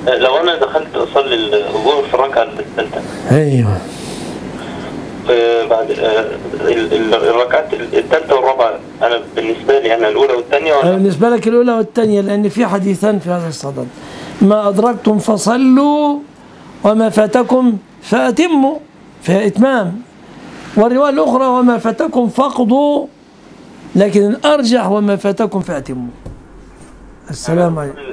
لو انا دخلت اصلي الظهر في الركعه الثالثه. ايوه. بعد الركعات الثالثه والرابعه، انا بالنسبه لي انا الاولى والثانيه ولا؟ بالنسبه لك الاولى والثانيه، لان في حديثان في هذا الصدد: ما ادركتم فصلوا وما فاتكم فاتموا، فيها اتمام. والروايه الاخرى: وما فاتكم فاقضوا، لكن الارجح وما فاتكم فاتموا. السلام عليكم.